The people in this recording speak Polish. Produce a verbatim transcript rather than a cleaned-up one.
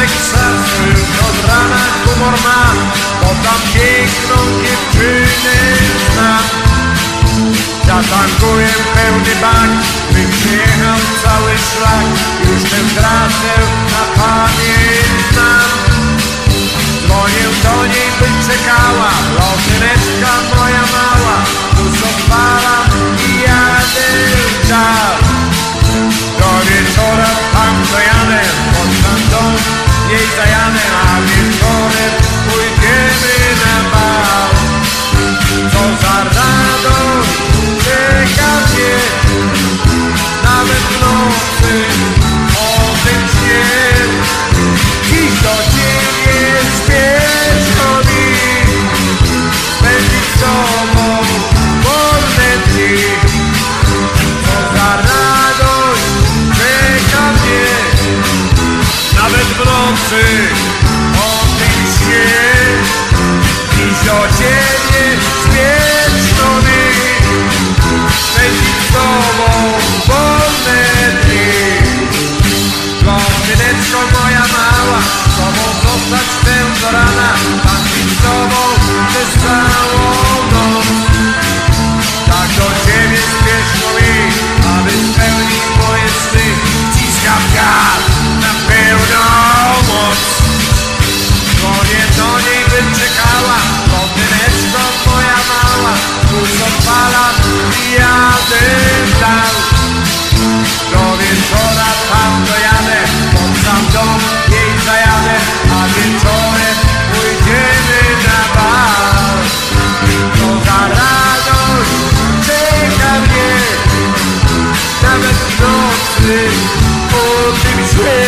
Teksasu już od rana humor ma, bo tam piękną dziewczynę znam. Zatankuję pełny bak, bym przyjechał cały szlak, już tę trasę na pamięć znam. Dzwonię do niej, by czekała, blondyneczka moja mała, tu odpalam i jadę w dal. Do wieczora tam dojadę, pod sam dom jej zajadę, a wieczorem pójdziemy na bal. Co za radość czeka mnie, nawet w nocy o tym śnie. Dziś do ciebie spieszno mi, spędzić z tobą wolne dni. Co za radość czeka mnie, nawet w nocy o tym śnie. Dziś do ciebie spieszno mi, spędzić z tobą wolne dni. Blondyneczko moja mała, z tobą zostać chcę do rana, tańczyć z tobą przez całą noc. Tak do ciebie spieszno mi, aby spełnić moje sny. Wciskam gaz na pełną moc. Dzwonię do niej, by czekała, blondyneczko moja mała, już odpalam i jadę w dal. Do wieczora tam dojadę, pod sam dom jej zajadę, a wieczorem pójdziemy na bal. To za radość czeka mnie, nawet w nocy o tym śnie.